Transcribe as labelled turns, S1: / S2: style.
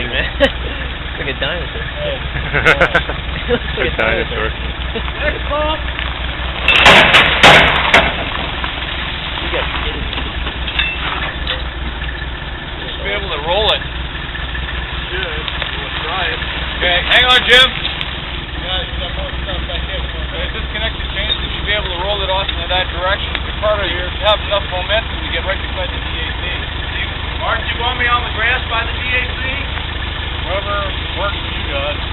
S1: thing, man. Looks like a dinosaur. Looks like a dinosaur.
S2: Next ball.
S1: You got kidding me.
S2: You should be able to roll it.
S3: Good. We'll try it.
S2: Okay, hang on, Jim.
S3: Yeah, you got more stuff back here.
S2: Disconnect the chains, you should be able to roll it off in that direction. Ricardo, you have enough momentum to get right beside the DAC.
S3: Mark, you want me on the grass by the DAC?
S2: Whoever works for you guys.